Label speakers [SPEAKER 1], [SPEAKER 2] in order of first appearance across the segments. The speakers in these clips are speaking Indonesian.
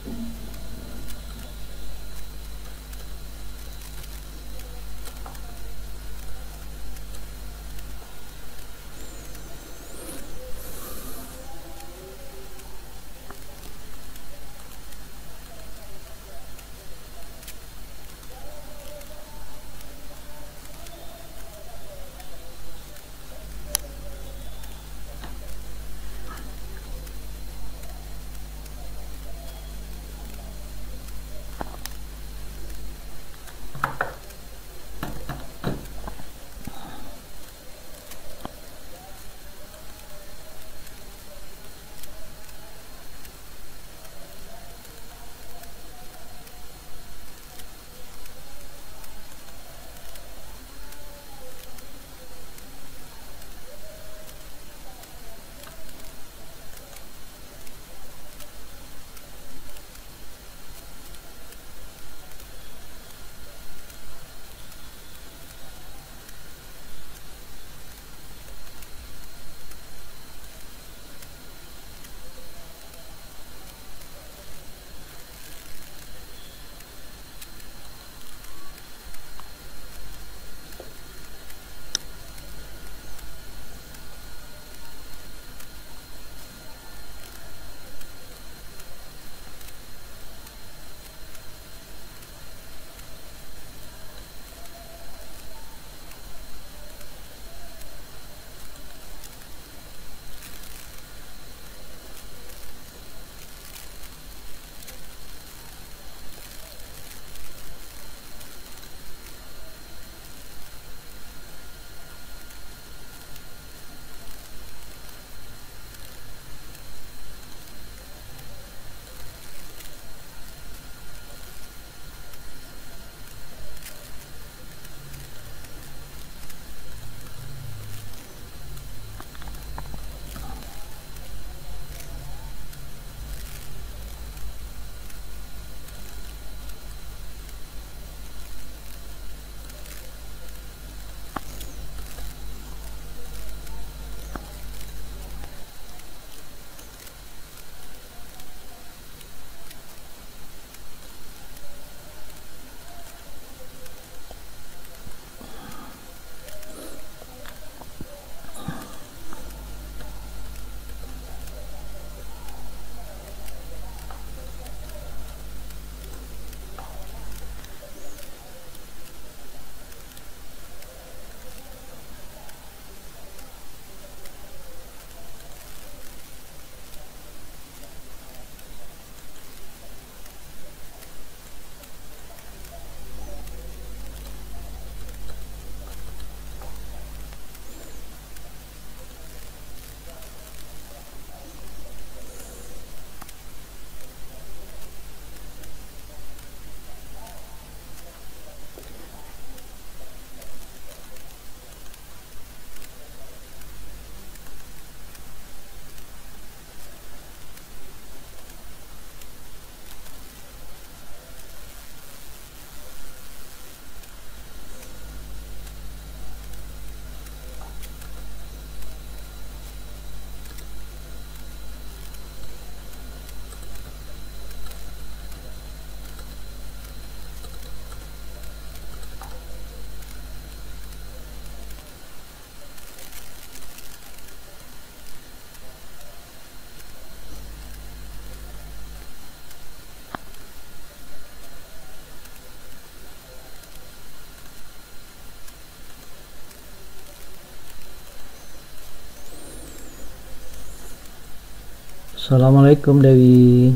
[SPEAKER 1] Assalamualaikum Dewi.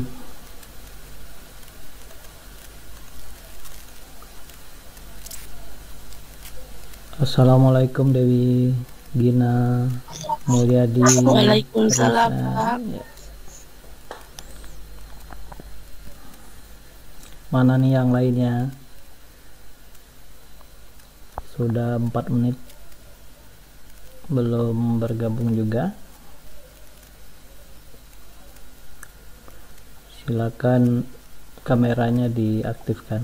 [SPEAKER 1] Assalamualaikum Dewi. Gina, Mulyadi,
[SPEAKER 2] Waalaikumsalam,
[SPEAKER 1] Risa.
[SPEAKER 2] Pak.
[SPEAKER 1] Ya. Mana nih yang lainnya? Sudah 4 menit belum bergabung juga. Silakan kameranya diaktifkan.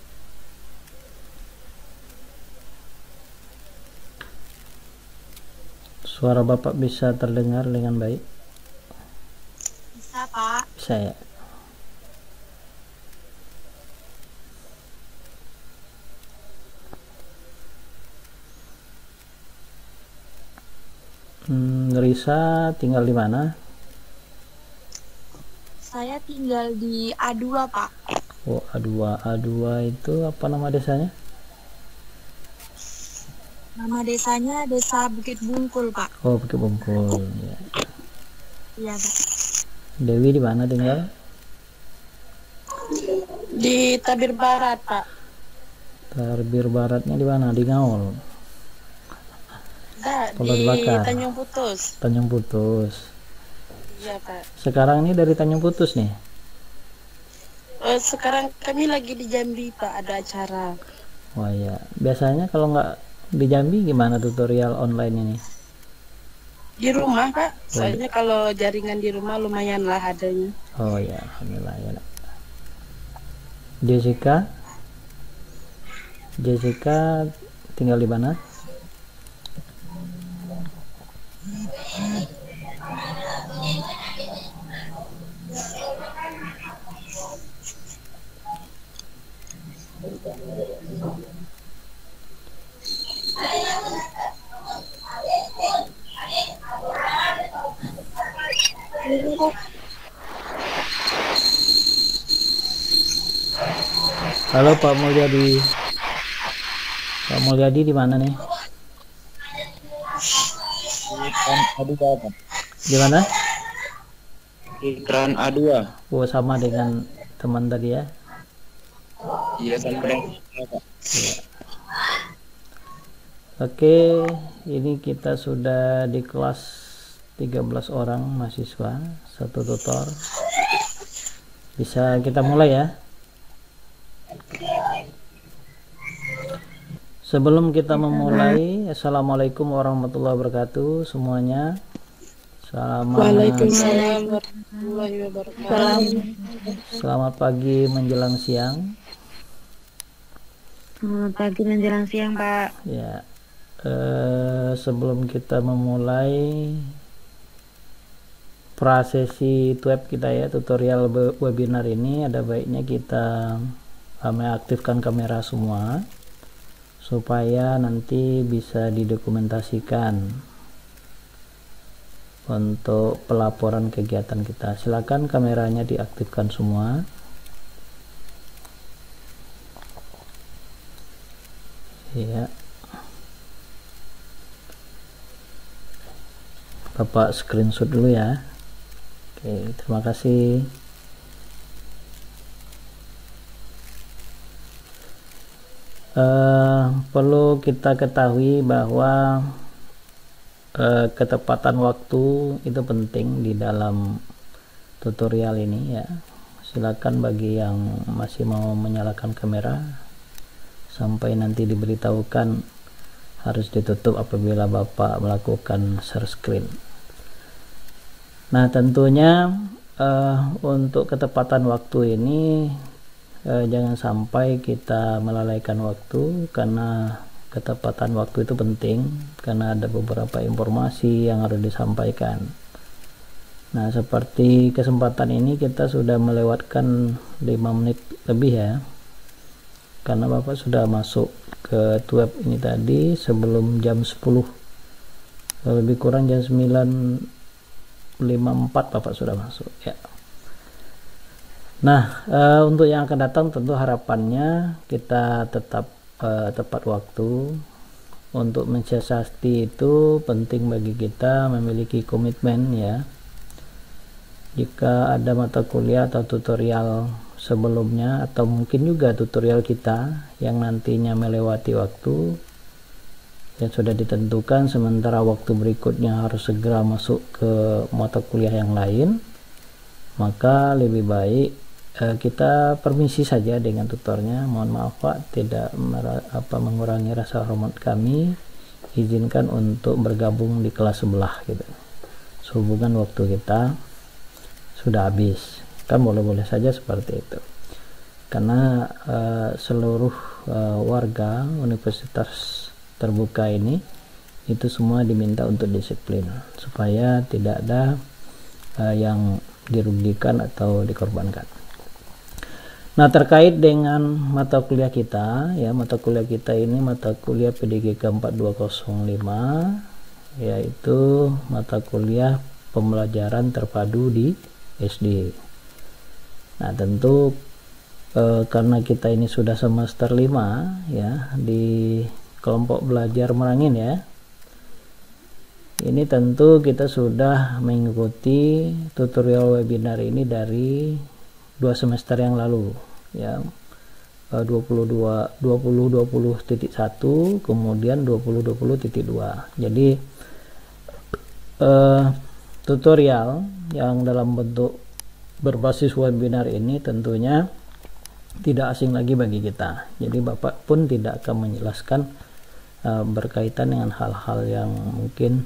[SPEAKER 1] Suara Bapak bisa terdengar dengan baik?
[SPEAKER 2] Bisa, Pak.
[SPEAKER 1] Bisa ya? Risa tinggal di mana?
[SPEAKER 2] Saya tinggal di A2, Pak.
[SPEAKER 1] Oh, A2 itu apa nama desanya?
[SPEAKER 2] Nama desanya Desa Bukit Bungkul, Pak.
[SPEAKER 1] Oh, Bukit Bungkul ya.
[SPEAKER 2] Iya, Pak.
[SPEAKER 1] Dewi di mana tinggal?
[SPEAKER 2] Di Tabir Barat, Pak.
[SPEAKER 1] Tabir Baratnya di mana? Di Ngaul.
[SPEAKER 2] Enggak,
[SPEAKER 1] Pulau
[SPEAKER 2] di
[SPEAKER 1] Dibakar.
[SPEAKER 2] Tanjung Putus.
[SPEAKER 1] Tanjung Putus.
[SPEAKER 2] Iya, Pak.
[SPEAKER 1] Sekarang ini dari Tanjung Putus nih.
[SPEAKER 2] Sekarang kami lagi di Jambi, Pak, ada acara.
[SPEAKER 1] Wah ya, biasanya kalau nggak di Jambi gimana tutorial online ini?
[SPEAKER 2] Di rumah, Pak. Soalnya kalau jaringan di rumah lumayan lah adanya.
[SPEAKER 1] Oh ya, alhamdulillah ya. Jessica tinggal di mana? Halo Pak Mulyadi. Pak Mulyadi di mana nih? Di mana?
[SPEAKER 3] Di Kran A2.
[SPEAKER 1] Oh, sama dengan teman tadi ya.
[SPEAKER 3] Iya, sama dengan Pak.
[SPEAKER 1] Ya. Oke, ini kita sudah di kelas 13 orang mahasiswa, satu tutor. Bisa kita mulai ya. Sebelum kita memulai, Assalamualaikum warahmatullahi wabarakatuh semuanya.
[SPEAKER 2] Waalaikumsalam warahmatullahi wabarakatuh.
[SPEAKER 1] Selamat pagi menjelang siang.
[SPEAKER 4] Selamat pagi menjelang siang, Pak.
[SPEAKER 1] Ya, sebelum kita memulai prasesi web kita ya, tutorial webinar ini, ada baiknya kita mengaktifkan kamera semua supaya nanti bisa didokumentasikan untuk pelaporan kegiatan kita. Silakan kameranya diaktifkan semua. Ya. Bapak screenshot dulu ya. Oke, terima kasih. Perlu kita ketahui bahwa ketepatan waktu itu penting di dalam tutorial ini ya. Silakan bagi yang masih mau menyalakan kamera sampai nanti diberitahukan harus ditutup apabila Bapak melakukan share screen. Nah, tentunya untuk ketepatan waktu ini jangan sampai kita melalaikan waktu, karena ketepatan waktu itu penting karena ada beberapa informasi yang harus disampaikan. Nah, seperti kesempatan ini kita sudah melewatkan 5 menit lebih ya, karena Bapak sudah masuk ke web ini tadi sebelum jam 10, lebih kurang jam 9.54 Bapak sudah masuk ya. Nah, untuk yang akan datang tentu harapannya kita tetap tepat waktu. Untuk mensiasati itu penting bagi kita memiliki komitmen ya. Jika ada mata kuliah atau tutorial sebelumnya atau mungkin juga tutorial kita yang nantinya melewati waktu yang sudah ditentukan, sementara waktu berikutnya harus segera masuk ke mata kuliah yang lain, maka lebih baik kita permisi saja dengan tutornya. Mohon maaf Pak, tidak mengurangi rasa hormat kami, izinkan untuk bergabung di kelas sebelah gitu. Sehubungan waktu kita sudah habis, kan boleh-boleh saja seperti itu, karena seluruh warga Universitas Terbuka ini itu semua diminta untuk disiplin supaya tidak ada yang dirugikan atau dikorbankan. Nah, terkait dengan mata kuliah kita ya, mata kuliah kita ini mata kuliah PDGK 4205 yaitu mata kuliah pembelajaran terpadu di SD. Nah, tentu karena kita ini sudah semester 5 ya di kelompok belajar Merangin ya. Ini tentu kita sudah mengikuti tutorial webinar ini dari 2 semester yang lalu ya. 2020.1 kemudian 2020.2. Jadi tutorial yang dalam bentuk berbasis webinar ini tentunya tidak asing lagi bagi kita. Jadi Bapak pun tidak akan menjelaskan berkaitan dengan hal-hal yang mungkin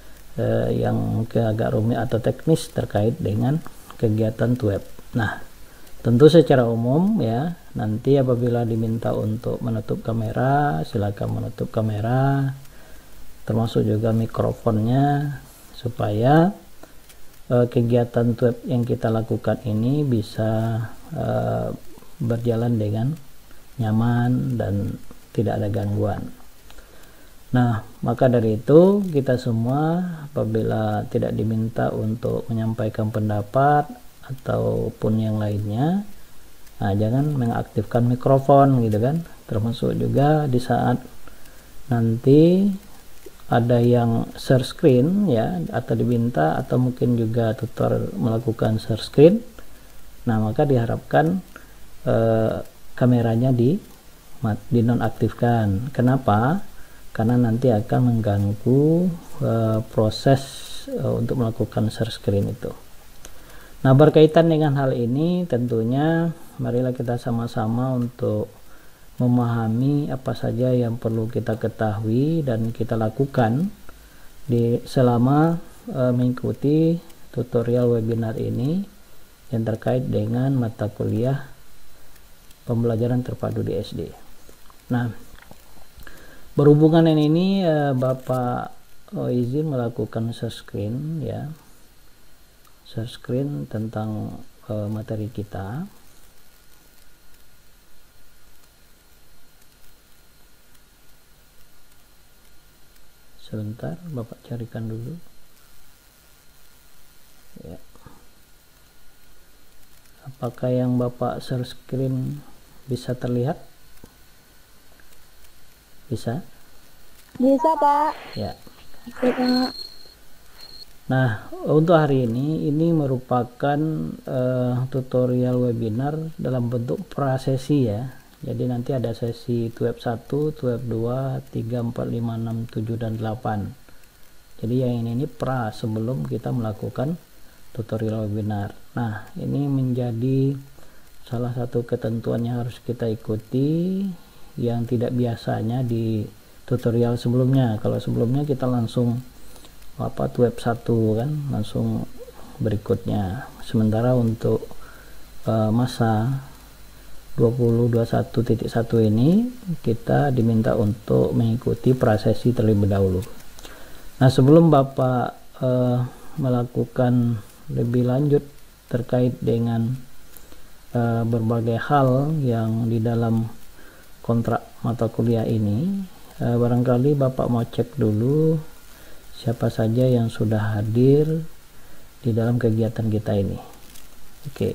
[SPEAKER 1] agak rumit atau teknis terkait dengan kegiatan web. Nah, tentu secara umum ya, nanti apabila diminta untuk menutup kamera, silakan menutup kamera, termasuk juga mikrofonnya, supaya kegiatan web yang kita lakukan ini bisa berjalan dengan nyaman dan tidak ada gangguan. Nah, maka dari itu kita semua apabila tidak diminta untuk menyampaikan pendapat ataupun yang lainnya, nah, jangan mengaktifkan mikrofon gitu kan. Termasuk juga di saat nanti ada yang share screen ya, atau diminta atau mungkin juga tutor melakukan share screen, nah maka diharapkan kameranya dinonaktifkan. Kenapa? Karena nanti akan mengganggu proses untuk melakukan share screen itu. Nah, berkaitan dengan hal ini tentunya marilah kita sama-sama untuk memahami apa saja yang perlu kita ketahui dan kita lakukan selama mengikuti tutorial webinar ini yang terkait dengan mata kuliah pembelajaran terpadu di SD. Nah, berhubungan dengan ini Bapak izin melakukan share screen ya, share screen tentang materi kita. Sebentar, Bapak carikan dulu ya. Apakah yang Bapak share screen bisa terlihat? Bisa?
[SPEAKER 4] Bisa, Pak.
[SPEAKER 1] Ya.
[SPEAKER 4] Oke, Pak.
[SPEAKER 1] Nah, untuk hari ini merupakan tutorial webinar dalam bentuk prasesi ya. Jadi nanti ada sesi web 1, web 2, 3, 4, 5, 6, 7, dan 8. Jadi yang ini pra sebelum kita melakukan tutorial webinar. Nah, ini menjadi salah satu ketentuan yang harus kita ikuti yang tidak biasanya di tutorial sebelumnya. Kalau sebelumnya kita langsung web 1 kan, langsung berikutnya. Sementara untuk masa 2021.1 ini kita diminta untuk mengikuti prasesi terlebih dahulu. Nah, sebelum Bapak melakukan lebih lanjut terkait dengan berbagai hal yang di dalam kontrak mata kuliah ini, barangkali Bapak mau cek dulu siapa saja yang sudah hadir di dalam kegiatan kita ini. Oke.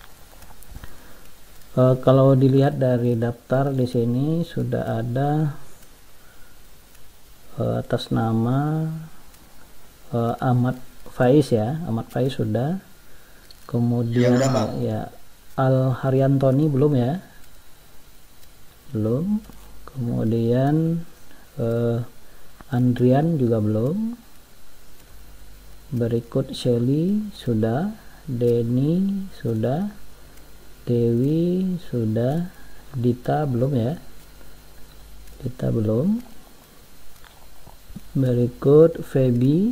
[SPEAKER 1] Kalau dilihat dari daftar di sini sudah ada atas nama Ahmad Faiz ya, Ahmad Faiz sudah. Kemudian ya Al Haryantoni belum ya, belum. Kemudian Andrian juga belum. Berikut Shelly sudah, Denny sudah, Dewi sudah, Dita belum ya, Dita belum. Berikut Feby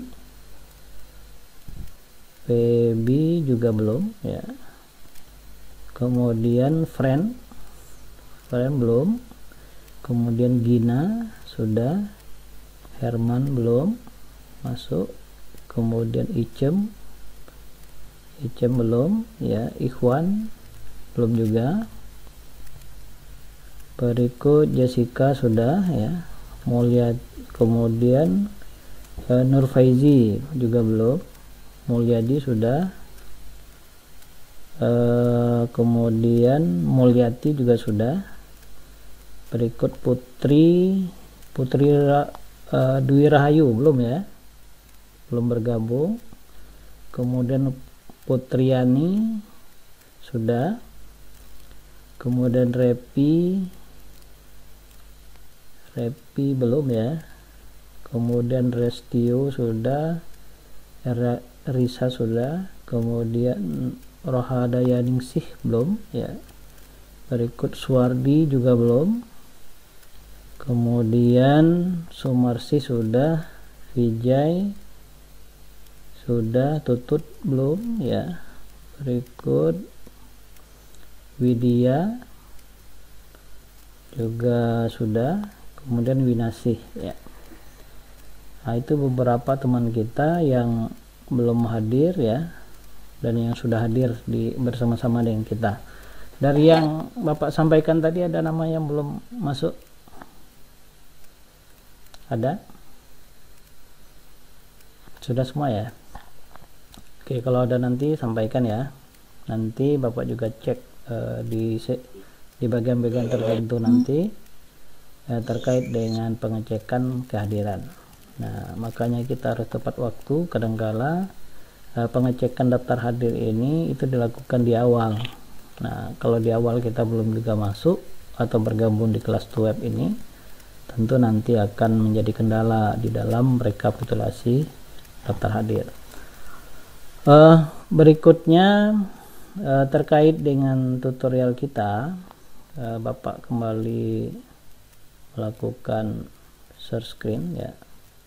[SPEAKER 1] juga belum ya. Kemudian Friend belum. Kemudian Gina sudah, Herman belum masuk. Kemudian Icem belum ya, Ikhwan belum juga. Berikut Jessica sudah ya, Mulia. Kemudian Nur Faizi juga belum. Mulyadi sudah. Kemudian Mulyati juga sudah. Berikut Putri Dwi Rahayu belum ya, belum bergabung. Kemudian Putriani sudah. Kemudian Repi belum ya. Kemudian Restio sudah. Risa sudah. Kemudian Rohadayaningsih belum ya. Berikut Suwardi juga belum. Kemudian Sumarsi sudah. Vijay sudah. Tutut belum ya. Berikut Widya juga sudah. Kemudian Winasih ya. Nah, itu beberapa teman kita yang belum hadir ya, dan yang sudah hadir bersama-sama dengan kita. Dari yang Bapak sampaikan tadi, ada nama yang belum masuk? Ada? Sudah semua ya? Oke, kalau ada nanti sampaikan ya. Nanti Bapak juga cek di bagian-bagian tertentu nanti terkait dengan pengecekan kehadiran. Nah, makanya kita harus tepat waktu. Kadangkala pengecekan daftar hadir ini itu dilakukan di awal. Nah, kalau di awal kita belum juga masuk atau bergabung di kelas web ini, tentu nanti akan menjadi kendala di dalam rekapitulasi daftar hadir. Berikutnya terkait dengan tutorial kita, Bapak kembali melakukan share screen ya.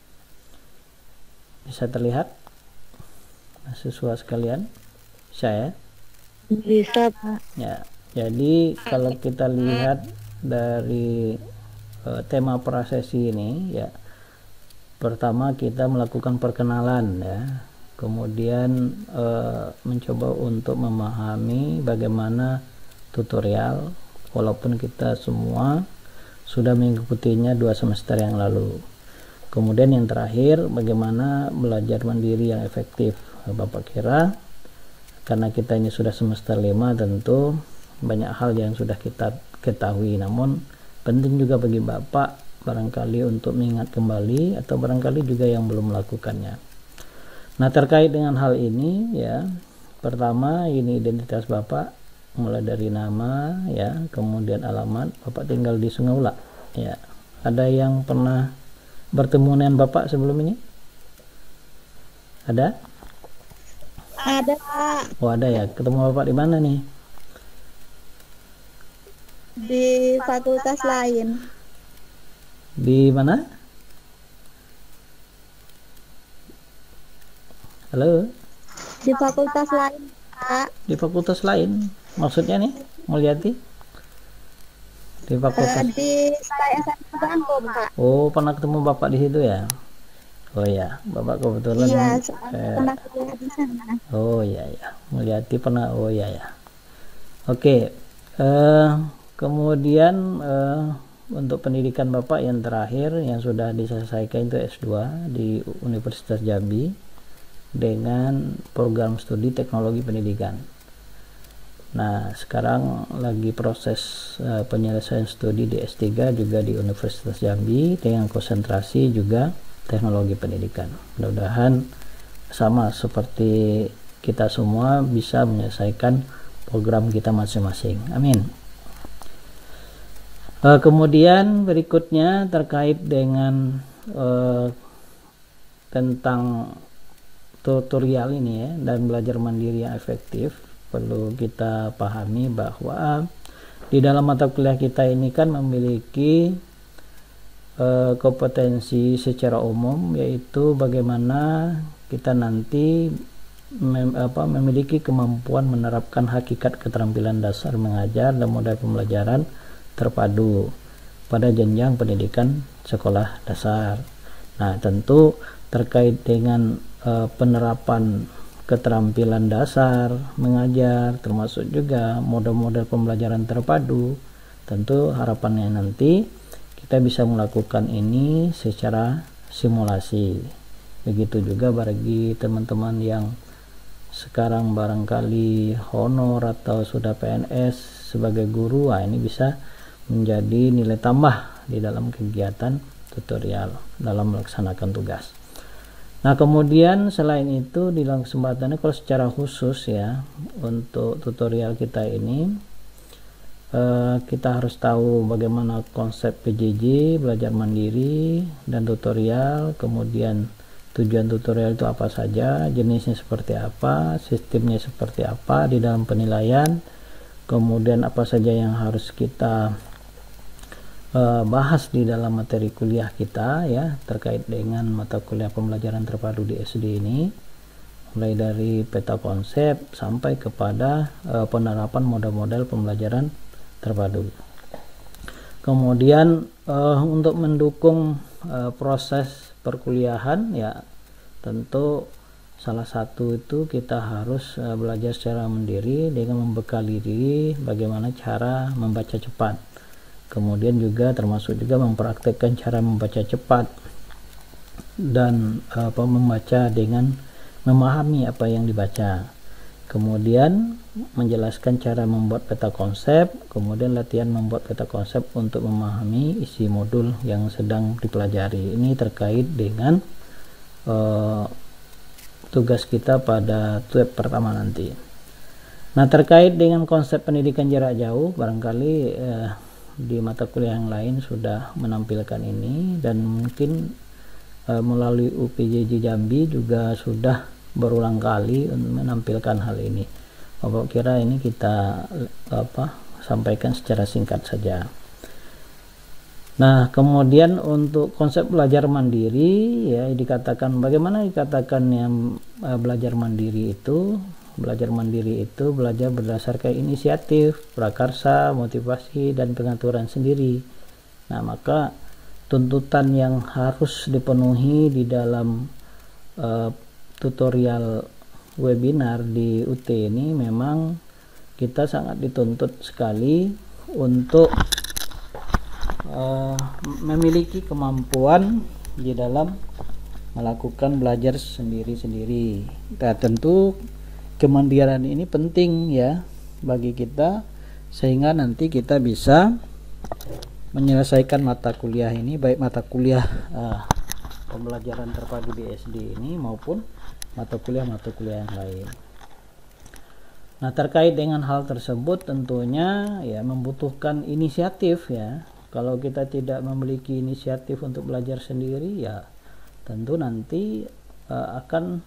[SPEAKER 1] Bisa terlihat mahasiswa sekalian? Bisa ya?
[SPEAKER 4] Bisa, Pak.
[SPEAKER 1] Ya, jadi kalau kita lihat dari tema prasesi ini ya, pertama kita melakukan perkenalan ya, kemudian mencoba untuk memahami bagaimana tutorial, walaupun kita semua sudah mengikutinya 2 semester yang lalu. Kemudian yang terakhir, bagaimana belajar mandiri yang efektif. Bapak kira karena kita ini sudah semester 5, tentu banyak hal yang sudah kita ketahui, namun penting juga bagi Bapak barangkali untuk mengingat kembali, atau barangkali juga yang belum melakukannya. Nah, terkait dengan hal ini ya, pertama ini identitas Bapak, mulai dari nama ya, kemudian alamat. Bapak tinggal di Sungai Ulak ya. Ada yang pernah bertemu dengan Bapak sebelum ini? Ada?
[SPEAKER 4] Ada, Pak.
[SPEAKER 1] Oh, ada ya. Ketemu Bapak di mana nih?
[SPEAKER 4] Di fakultas lain.
[SPEAKER 1] Di mana? Halo?
[SPEAKER 4] Di fakultas lain, Pak.
[SPEAKER 1] Di fakultas lain? Maksudnya nih, Mulyati? Di fakultas.
[SPEAKER 4] Di SMK Bangko, Pak.
[SPEAKER 1] Oh, pernah ketemu Bapak di situ ya? Oh ya, Bapak kebetulan.
[SPEAKER 4] Iya, pernah kuliah di sana.
[SPEAKER 1] Oh iya ya, Mulyati pernah. Oh iya ya. Oke. Kemudian untuk pendidikan Bapak yang terakhir yang sudah diselesaikan itu S2 di Universitas Jambi dengan program studi teknologi pendidikan. Nah, sekarang lagi proses penyelesaian studi di S3 juga di Universitas Jambi dengan konsentrasi juga teknologi pendidikan. Mudah-mudahan sama seperti kita semua bisa menyelesaikan program kita masing-masing. Amin. Kemudian berikutnya terkait dengan tentang tutorial ini ya, dan belajar mandiri yang efektif, perlu kita pahami bahwa di dalam mata kuliah kita ini kan memiliki kompetensi secara umum, yaitu bagaimana kita nanti memiliki kemampuan menerapkan hakikat keterampilan dasar mengajar dan modal pembelajaran terpadu pada jenjang pendidikan sekolah dasar. Nah, tentu terkait dengan penerapan keterampilan dasar mengajar, termasuk juga model-model pembelajaran terpadu, tentu harapannya nanti kita bisa melakukan ini secara simulasi Begitu juga bagi teman-teman yang sekarang barangkali honor atau sudah PNS sebagai guru, ini bisa menjadi nilai tambah di dalam kegiatan tutorial dalam melaksanakan tugas. Nah, kemudian selain itu di dalam kesempatan ini, kalau secara khusus ya untuk tutorial kita ini, kita harus tahu bagaimana konsep PJJ, belajar mandiri dan tutorial, kemudian tujuan tutorial itu apa saja, jenisnya seperti apa, sistemnya seperti apa di dalam penilaian, kemudian apa saja yang harus kita bahas di dalam materi kuliah kita ya terkait dengan mata kuliah pembelajaran terpadu di SD ini, mulai dari peta konsep sampai kepada penerapan model-model pembelajaran terpadu. Kemudian untuk mendukung proses perkuliahan ya tentu salah satu itu kita harus belajar secara mandiri dengan membekali diri bagaimana cara membaca cepat. Kemudian juga termasuk juga mempraktekkan cara membaca cepat dan membaca dengan memahami apa yang dibaca. Kemudian menjelaskan cara membuat peta konsep, kemudian latihan membuat peta konsep untuk memahami isi modul yang sedang dipelajari. Ini terkait dengan tugas kita pada TUEP pertama nanti. Nah, terkait dengan konsep pendidikan jarak jauh, barangkali di mata kuliah yang lain sudah menampilkan ini, dan mungkin melalui UPJJ Jambi juga sudah berulang kali menampilkan hal ini. Bapak kira ini kita sampaikan secara singkat saja. Nah, kemudian untuk konsep belajar mandiri ya dikatakan, bagaimana dikatakan yang belajar mandiri itu? Belajar mandiri itu belajar berdasarkan inisiatif, prakarsa, motivasi, dan pengaturan sendiri. Nah, maka tuntutan yang harus dipenuhi di dalam tutorial webinar di UT ini memang kita sangat dituntut sekali untuk memiliki kemampuan di dalam melakukan belajar sendiri-sendiri. Nah, tentu kemandirian ini penting ya bagi kita sehingga nanti kita bisa menyelesaikan mata kuliah ini, baik mata kuliah pembelajaran terpadu di SD ini maupun mata kuliah yang lain. Nah, terkait dengan hal tersebut tentunya ya membutuhkan inisiatif ya. Kalau kita tidak memiliki inisiatif untuk belajar sendiri ya tentu nanti akan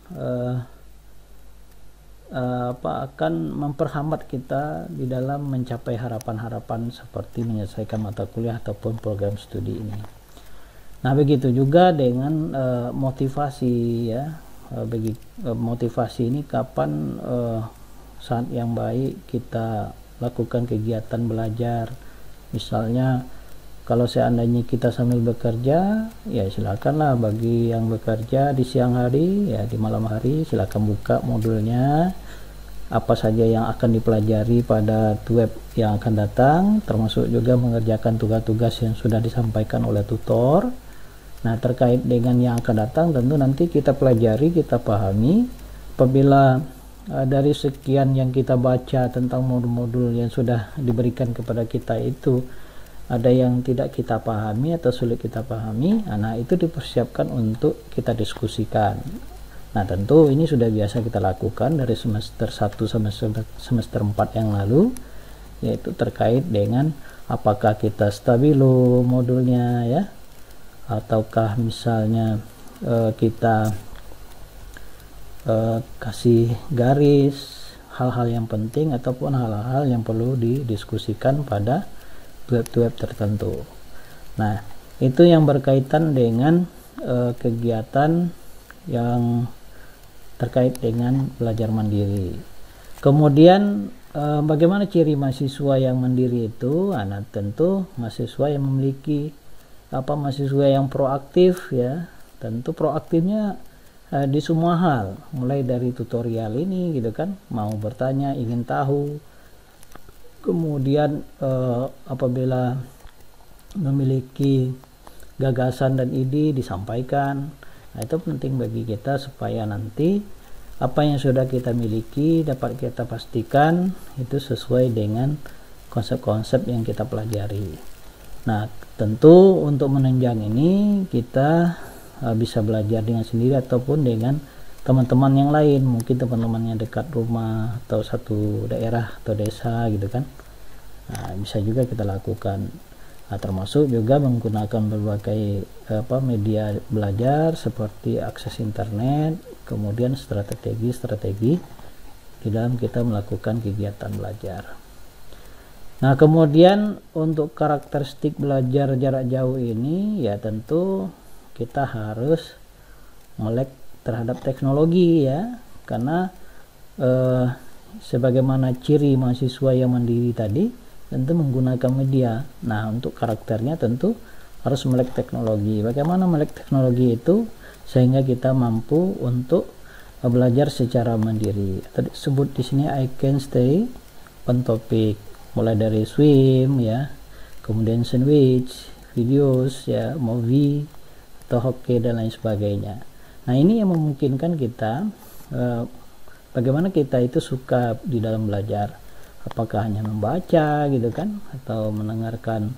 [SPEAKER 1] memperhambat kita di dalam mencapai harapan-harapan seperti menyelesaikan mata kuliah ataupun program studi ini. Nah, begitu juga dengan motivasi ya. Motivasi ini kapan saat yang baik kita lakukan kegiatan belajar. Misalnya kalau seandainya kita sambil bekerja, ya silakanlah bagi yang bekerja di siang hari, ya di malam hari silakan buka modulnya, apa saja yang akan dipelajari pada TUEP yang akan datang, termasuk juga mengerjakan tugas-tugas yang sudah disampaikan oleh tutor. Nah, terkait dengan yang akan datang tentu nanti kita pelajari, kita pahami. Apabila dari sekian yang kita baca tentang modul-modul yang sudah diberikan kepada kita itu ada yang tidak kita pahami atau sulit kita pahami, nah itu dipersiapkan untuk kita diskusikan. Nah, tentu ini sudah biasa kita lakukan dari semester 1 sampai semester 4 yang lalu, yaitu terkait dengan apakah kita stabilo modulnya ya, ataukah misalnya kita kasih garis hal-hal yang penting ataupun hal-hal yang perlu didiskusikan pada web tertentu. Nah, itu yang berkaitan dengan kegiatan yang terkait dengan belajar mandiri. Kemudian bagaimana ciri mahasiswa yang mandiri itu? Nah, tentu mahasiswa yang memiliki mahasiswa yang proaktif ya. Tentu proaktifnya di semua hal, mulai dari tutorial ini gitu kan, mau bertanya, ingin tahu. Kemudian apabila memiliki gagasan dan ide disampaikan, Nah, itu penting bagi kita supaya nanti apa yang sudah kita miliki dapat kita pastikan itu sesuai dengan konsep-konsep yang kita pelajari. Nah, tentu untuk menunjang ini kita bisa belajar dengan sendiri ataupun dengan teman-teman yang lain, mungkin teman-teman yang dekat rumah atau satu daerah atau desa gitu kan. Nah, bisa juga kita lakukan. Nah, termasuk juga menggunakan berbagai media belajar seperti akses internet, kemudian strategi-strategi di dalam kita melakukan kegiatan belajar. Nah, kemudian untuk karakteristik belajar jarak jauh ini ya tentu kita harus melek terhadap teknologi ya, karena sebagaimana ciri mahasiswa yang mandiri tadi tentu menggunakan media. Nah, untuk karakternya tentu harus melek teknologi. Bagaimana melek teknologi itu sehingga kita mampu untuk belajar secara mandiri. Tadi sebut di sini I can stay on topic, mulai dari swim ya, kemudian sandwich, videos ya, movie atau hoki dan lain sebagainya. Nah, ini yang memungkinkan kita bagaimana kita itu suka di dalam belajar. Apakah hanya membaca gitu kan, atau mendengarkan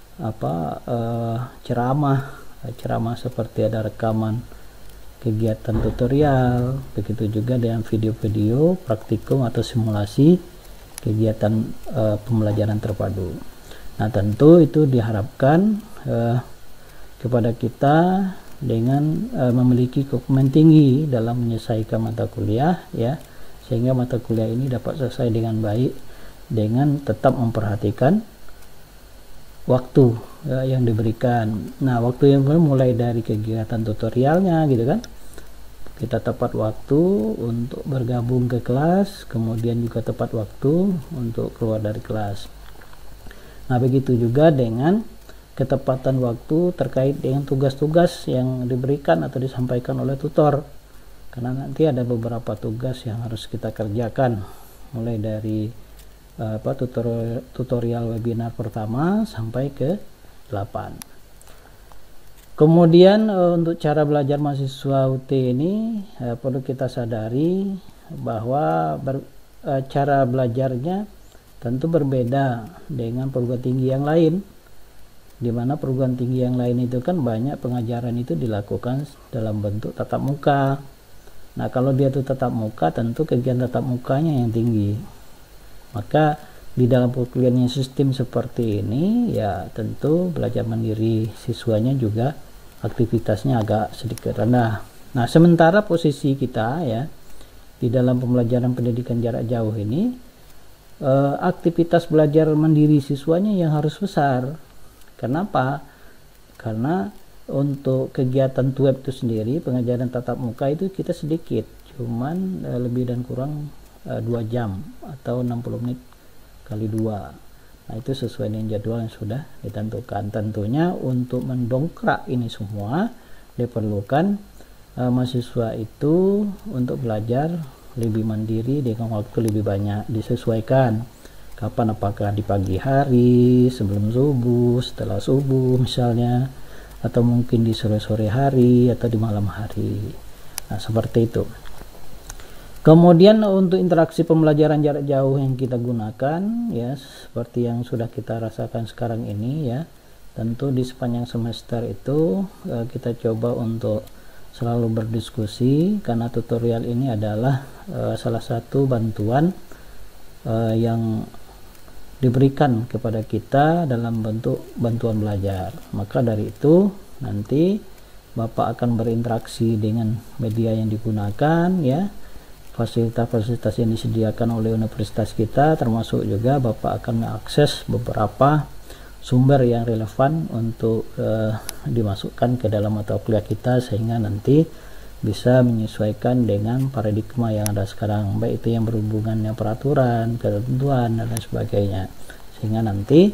[SPEAKER 1] ceramah seperti ada rekaman kegiatan tutorial, begitu juga dengan video-video praktikum atau simulasi kegiatan pembelajaran terpadu. Nah, tentu itu diharapkan kepada kita dengan memiliki komitmen tinggi dalam menyelesaikan mata kuliah ya, sehingga mata kuliah ini dapat selesai dengan baik dengan tetap memperhatikan waktu yang diberikan. Nah, waktu yang mulai dari kegiatan tutorialnya gitu kan, kita tepat waktu untuk bergabung ke kelas, kemudian juga tepat waktu untuk keluar dari kelas. Nah, begitu juga dengan ketepatan waktu terkait dengan tugas-tugas yang diberikan atau disampaikan oleh tutor, karena nanti ada beberapa tugas yang harus kita kerjakan mulai dari tutorial webinar pertama sampai ke 8. Kemudian untuk cara belajar mahasiswa UT ini perlu kita sadari bahwa cara belajarnya tentu berbeda dengan perguruan tinggi yang lain, di mana perguruan tinggi yang lain itu kan banyak pengajaran itu dilakukan dalam bentuk tatap muka. Nah, kalau dia itu tatap muka, tentu kegiatan tatap mukanya yang tinggi. Maka di dalam perkuliahan sistem seperti ini ya tentu belajar mandiri siswanya juga aktivitasnya agak sedikit rendah. Nah, sementara posisi kita ya di dalam pembelajaran pendidikan jarak jauh ini aktivitas belajar mandiri siswanya yang harus besar. Kenapa? Karena untuk kegiatan web itu sendiri, pengajaran tatap muka itu kita sedikit, cuman lebih dan kurang 2 jam atau 60 menit kali 2. Nah, itu sesuai dengan jadwal yang sudah ditentukan. Tentunya untuk mendongkrak ini semua diperlukan mahasiswa itu untuk belajar lebih mandiri dengan waktu lebih banyak, disesuaikan kapan, apakah di pagi hari, sebelum subuh, setelah subuh misalnya, atau mungkin di sore-sore hari atau di malam hari. Nah, seperti itu. Kemudian untuk interaksi pembelajaran jarak jauh yang kita gunakan ya seperti yang sudah kita rasakan sekarang ini ya, tentu di sepanjang semester itu kita coba untuk selalu berdiskusi, karena tutorial ini adalah salah satu bantuan yang diberikan kepada kita dalam bentuk bantuan belajar. Maka dari itu nanti Bapak akan berinteraksi dengan media yang digunakan ya, fasilitas-fasilitas yang disediakan oleh universitas kita, termasuk juga Bapak akan mengakses beberapa sumber yang relevan untuk dimasukkan ke dalam mata kuliah kita, sehingga nanti bisa menyesuaikan dengan paradigma yang ada sekarang, baik itu yang berhubungan dengan peraturan, ketentuan dan lain sebagainya, sehingga nanti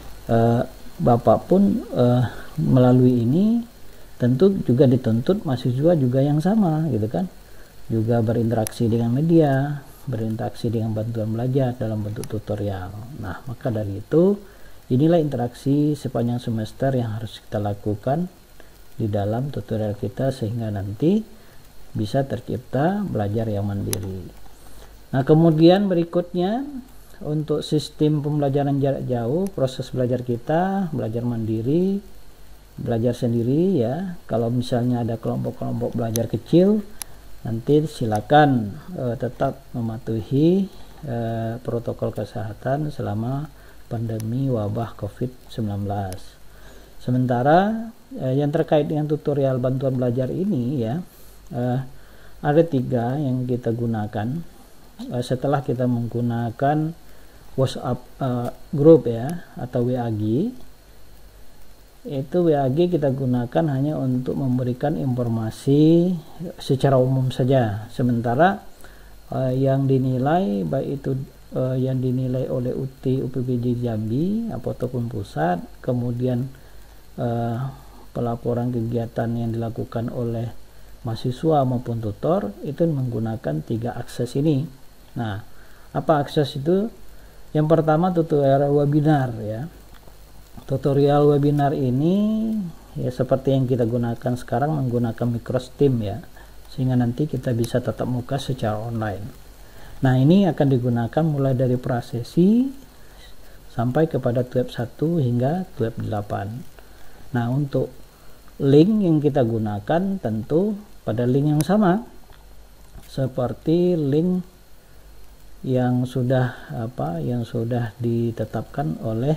[SPEAKER 1] Bapak pun melalui ini tentu juga dituntut mahasiswa juga yang sama gitu kan, juga berinteraksi dengan media, berinteraksi dengan bantuan belajar dalam bentuk tutorial. Nah, maka dari itu inilah interaksi sepanjang semester yang harus kita lakukan di dalam tutorial kita sehingga nanti bisa tercipta belajar yang mandiri. Nah, kemudian berikutnya untuk sistem pembelajaran jarak jauh, proses belajar kita belajar mandiri, belajar sendiri ya. Kalau misalnya ada kelompok-kelompok belajar kecil, nanti silakan tetap mematuhi protokol kesehatan selama pandemi wabah COVID-19. Sementara yang terkait dengan tutorial bantuan belajar ini ya, ada 3 yang kita gunakan setelah kita menggunakan WhatsApp group ya atau WAG. Itu WAG kita gunakan hanya untuk memberikan informasi secara umum saja. Sementara yang dinilai baik itu yang dinilai oleh UPPJ Jambi ataupun pusat, kemudian pelaporan kegiatan yang dilakukan oleh mahasiswa maupun tutor itu menggunakan 3 akses ini. Nah, apa akses itu? Yang pertama tutorial webinar ya. Tutorial webinar ini ya seperti yang kita gunakan sekarang menggunakan Microsteam ya, sehingga nanti kita bisa tatap muka secara online. Nah, ini akan digunakan mulai dari prasesi sampai kepada TWEB 1 hingga TWEB 8. Nah, untuk link yang kita gunakan tentu pada link yang sama seperti link yang sudah ditetapkan oleh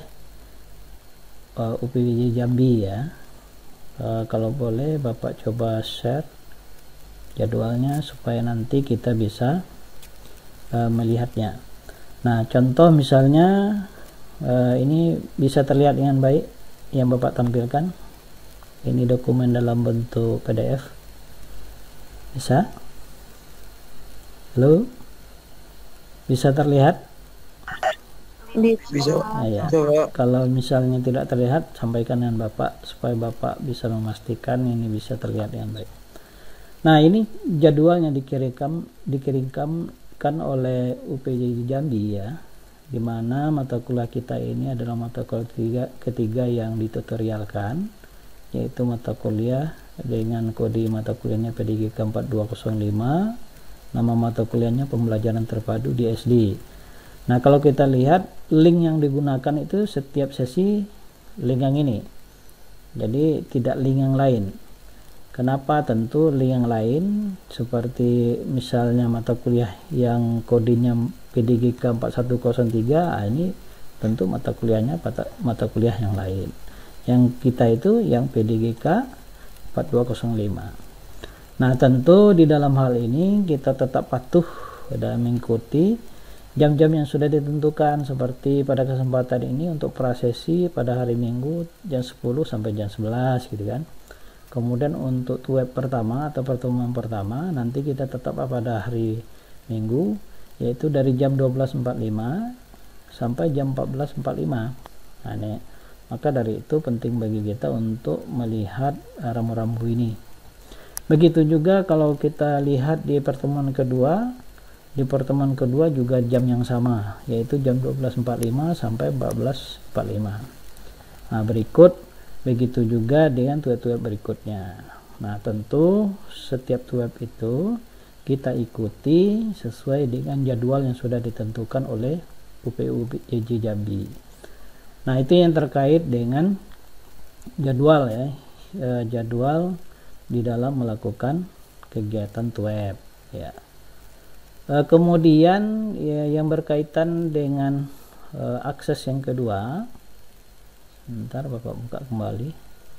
[SPEAKER 1] UPPJ Jambi ya. Kalau boleh Bapak coba share jadwalnya supaya nanti kita bisa melihatnya. Nah, contoh misalnya ini bisa terlihat dengan baik yang Bapak tampilkan. Ini dokumen dalam bentuk PDF. Bisa? Halo? Bisa terlihat?
[SPEAKER 3] Bisa.
[SPEAKER 1] Nah, ya.
[SPEAKER 3] Coba.
[SPEAKER 1] Kalau misalnya tidak terlihat, sampaikan dengan Bapak supaya Bapak bisa memastikan ini bisa terlihat dengan baik. Nah, ini jadwalnya dikirimkan oleh UPJ Jambi ya, di mana mata kuliah kita ini adalah mata kuliah ketiga yang ditutorialkan, yaitu mata kuliah dengan kode mata kuliahnya PDGK 4205, nama mata kuliahnya pembelajaran terpadu di SD. Nah, kalau kita lihat link yang digunakan itu setiap sesi link yang ini, jadi tidak link yang lain. Kenapa? Tentu link yang lain seperti misalnya mata kuliah yang kodenya PDGK 4103, ini tentu mata kuliahnya mata kuliah yang lain. Yang kita itu yang PDGK 4205. Nah, tentu di dalam hal ini kita tetap patuh dan mengikuti jam-jam yang sudah ditentukan, seperti pada kesempatan ini untuk prasesi pada hari Minggu jam 10 sampai jam 11 gitu kan. Kemudian untuk web pertama atau pertemuan pertama nanti kita tetap pada hari Minggu, yaitu dari jam 12.45 sampai jam 14.45. Nah, ini maka dari itu penting bagi kita untuk melihat rambu-rambu ini. Begitu juga kalau kita lihat di pertemuan kedua, juga jam yang sama, yaitu jam 12.45 sampai 14.45. Nah, begitu juga dengan web berikutnya. Nah, tentu setiap web itu kita ikuti sesuai dengan jadwal yang sudah ditentukan oleh UPPJ Jambi. Nah, itu yang terkait dengan jadwal ya, jadwal di dalam melakukan kegiatan web ya. Kemudian ya, yang berkaitan dengan akses yang kedua, sebentar Bapak buka kembali.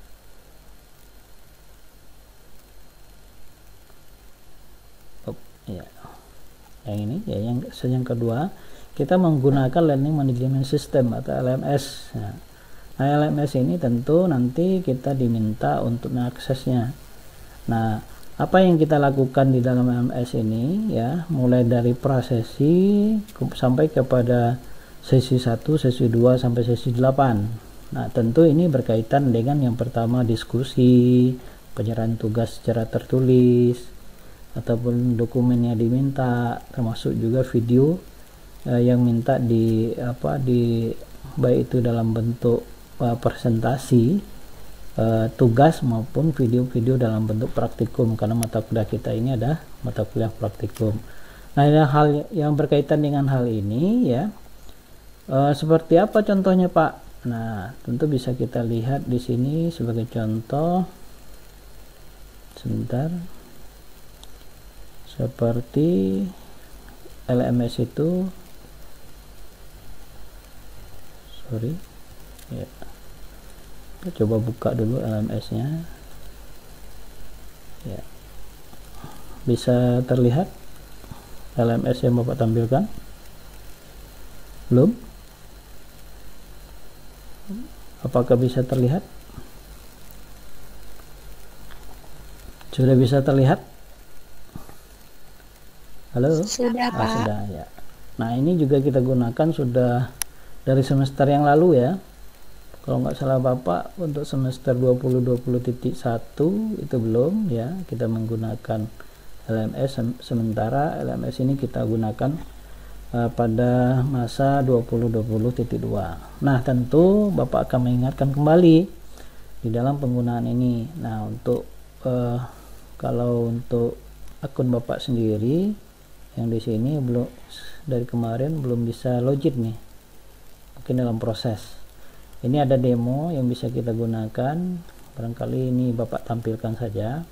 [SPEAKER 1] Ya, yang ini ya, yang kedua kita menggunakan Learning Management System atau LMS. Nah, LMS ini tentu nanti kita diminta untuk mengaksesnya. Nah, apa yang kita lakukan di dalam LMS ini ya, mulai dari prasesi sampai kepada sesi 1, sesi 2 sampai sesi 8. Nah, tentu ini berkaitan dengan yang pertama diskusi, penyerahan tugas secara tertulis ataupun dokumen yang diminta, termasuk juga video yang minta baik itu dalam bentuk presentasi tugas maupun video-video dalam bentuk praktikum, karena mata kuliah kita ini ada mata kuliah praktikum. Nah, hal yang berkaitan dengan hal ini ya, seperti apa contohnya Pak? Nah, tentu bisa kita lihat di sini sebagai contoh. Sebentar, seperti LMS itu, sorry ya, kita coba buka dulu LMS-nya ya. Bisa terlihat LMS yang Bapak tampilkan? Belum? Apakah bisa terlihat? Sudah bisa terlihat? Halo?
[SPEAKER 2] Sudah, Pak.
[SPEAKER 1] Sudah ya. Nah, ini juga kita gunakan sudah dari semester yang lalu ya. Kalau nggak salah Bapak, untuk semester 2020.1 itu belum ya, kita menggunakan LMS. Sementara LMS ini kita gunakan pada masa 2020.2. Nah, tentu Bapak akan mengingatkan kembali di dalam penggunaan ini. Nah, untuk kalau untuk akun Bapak sendiri yang di sini belum, dari kemarin belum bisa login nih, mungkin dalam proses. Ini ada demo yang bisa kita gunakan, barangkali ini Bapak tampilkan saja.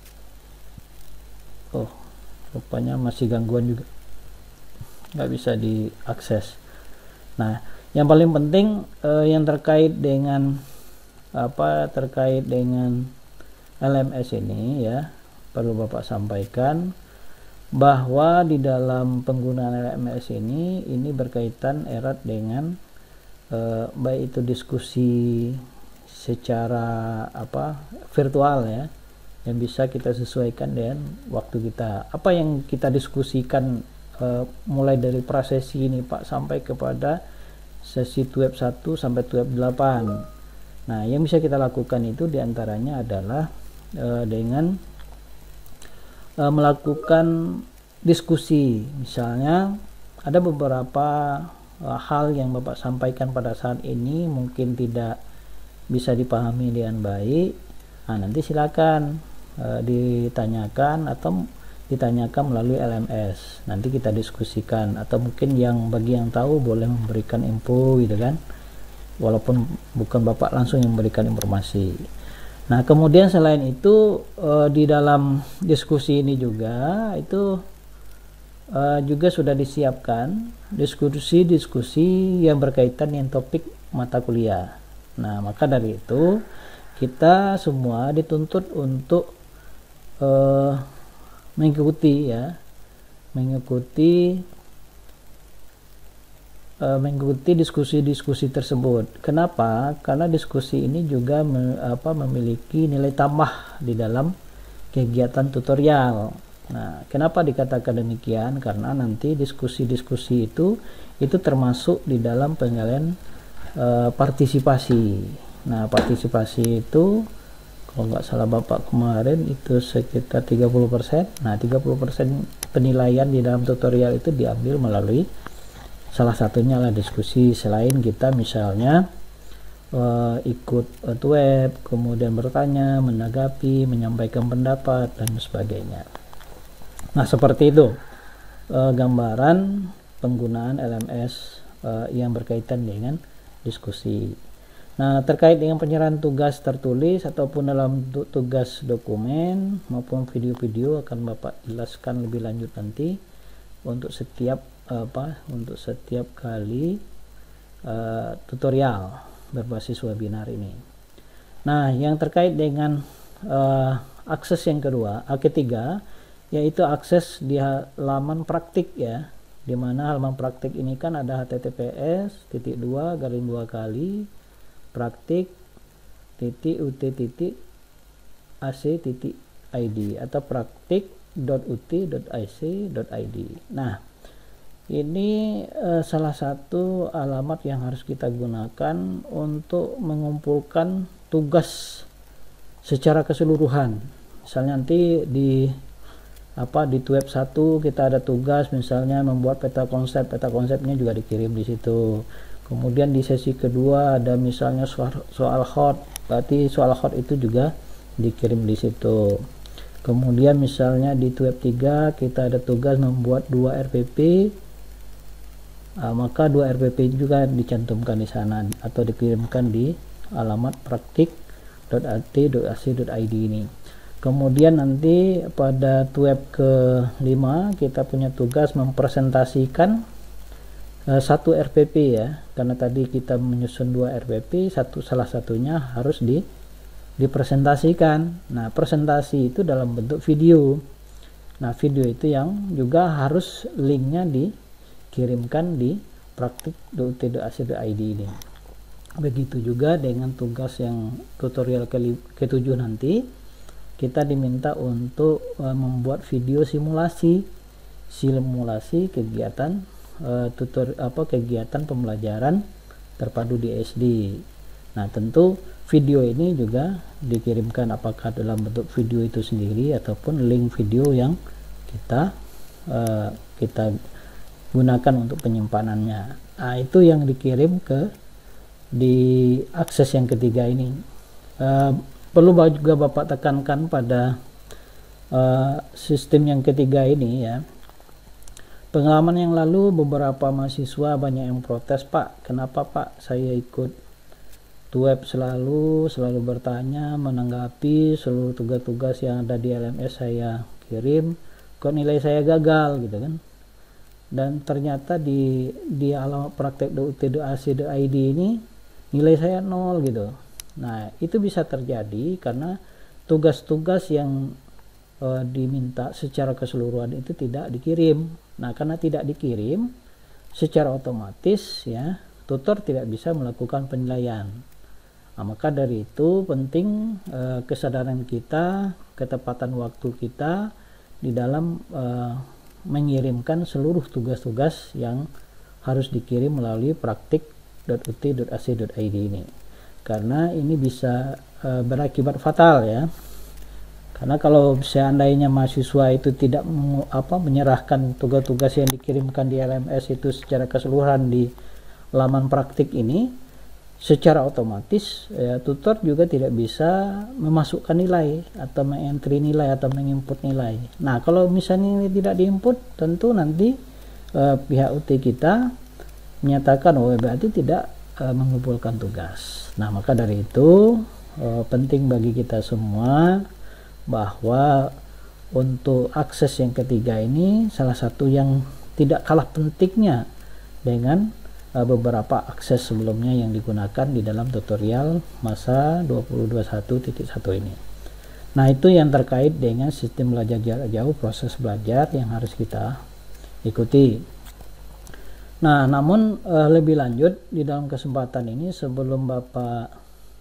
[SPEAKER 1] Oh, rupanya masih gangguan juga, nggak bisa diakses. Nah, yang paling penting yang terkait dengan terkait dengan LMS ini ya, perlu Bapak sampaikan bahwa di dalam penggunaan LMS ini berkaitan erat dengan baik itu diskusi secara virtual ya, yang bisa kita sesuaikan dengan waktu kita. Apa yang kita diskusikan mulai dari prasesi ini Pak sampai kepada sesi web 1 sampai web 8. Nah, yang bisa kita lakukan itu diantaranya adalah dengan melakukan diskusi. Misalnya ada beberapa hal yang Bapak sampaikan pada saat ini mungkin tidak bisa dipahami dengan baik. Nah, nanti silakan ditanyakan atau ditanyakan melalui LMS. Nanti kita diskusikan, atau mungkin bagi yang tahu boleh memberikan info gitu kan, walaupun bukan Bapak langsung yang memberikan informasi. Nah, kemudian selain itu di dalam diskusi ini juga juga sudah disiapkan diskusi-diskusi yang berkaitan dengan topik mata kuliah. Nah, maka dari itu kita semua dituntut untuk mengikuti diskusi-diskusi tersebut. Kenapa? Karena diskusi ini juga memiliki nilai tambah di dalam kegiatan tutorial. Nah, kenapa dikatakan demikian? Karena nanti diskusi-diskusi itu termasuk di dalam penilaian partisipasi. Nah, partisipasi itu kalau nggak salah Bapak kemarin itu sekitar 30%. Nah, 30% penilaian di dalam tutorial itu diambil melalui salah satunya adalah diskusi. Selain kita misalnya ikut web, kemudian bertanya, menanggapi, menyampaikan pendapat dan sebagainya. Nah, seperti itu gambaran penggunaan LMS yang berkaitan dengan diskusi. Nah, terkait dengan penyerahan tugas tertulis ataupun dalam tugas dokumen maupun video-video akan Bapak jelaskan lebih lanjut nanti untuk setiap kali tutorial berbasis webinar ini. Nah, yang terkait dengan akses yang ketiga yaitu akses di halaman praktik ya, di mana halaman praktik ini kan ada https://praktik.ut.ac.id atau praktik.ut.ac.id. Nah, ini salah satu alamat yang harus kita gunakan untuk mengumpulkan tugas secara keseluruhan. Misalnya nanti di web 1 kita ada tugas misalnya membuat peta konsepnya juga dikirim di situ. Kemudian di sesi kedua ada misalnya soal hot berarti soal hot itu juga dikirim di situ. Kemudian misalnya di web 3 kita ada tugas membuat 2 RPP, maka 2 RPP juga dicantumkan di sana atau dikirimkan di alamat praktik.at.ac.id ini. Kemudian nanti pada web ke-5 kita punya tugas mempresentasikan satu RPP ya, karena tadi kita menyusun 2 RPP, salah satunya harus dipresentasikan. Nah, presentasi itu dalam bentuk video. Nah, video itu yang juga harus linknya dikirimkan di praktik.ut.ac.id ini. Begitu juga dengan tugas yang tutorial ke-7 nanti, kita diminta untuk membuat video simulasi kegiatan kegiatan pembelajaran terpadu di SD. Nah, tentu video ini juga dikirimkan apakah dalam bentuk video itu sendiri ataupun link video yang kita gunakan untuk penyimpanannya. Nah, itu yang dikirim di akses yang ketiga ini. Perlu juga Bapak tekankan pada sistem yang ketiga ini ya. Pengalaman yang lalu beberapa mahasiswa banyak yang protes, Pak, kenapa Pak saya ikut web selalu bertanya, menanggapi seluruh tugas-tugas yang ada di LMS saya kirim, kok nilai saya gagal gitu kan. Dan ternyata di alamat praktek.ut.ac.id ini nilai saya 0 gitu. Nah, itu bisa terjadi karena tugas-tugas yang diminta secara keseluruhan itu tidak dikirim. Nah, karena tidak dikirim, secara otomatis ya tutor tidak bisa melakukan penilaian. Nah, maka dari itu penting kesadaran kita, ketepatan waktu kita di dalam mengirimkan seluruh tugas-tugas yang harus dikirim melalui praktik.ut.ac.id ini. Karena ini bisa berakibat fatal ya. Karena kalau seandainya mahasiswa itu tidak menyerahkan tugas-tugas yang dikirimkan di LMS itu secara keseluruhan di laman praktik ini, secara otomatis ya, tutor juga tidak bisa memasukkan nilai atau mengentry nilai atau menginput nilai. Nah, kalau misalnya ini tidak diinput, tentu nanti pihak UT kita menyatakan berarti tidak mengumpulkan tugas. Nah, maka dari itu penting bagi kita semua bahwa untuk akses yang ketiga ini salah satu yang tidak kalah pentingnya dengan beberapa akses sebelumnya yang digunakan di dalam tutorial masa 2021.1 ini. Nah, itu yang terkait dengan sistem belajar jarak jauh, proses belajar yang harus kita ikuti. Nah, namun lebih lanjut di dalam kesempatan ini sebelum Bapak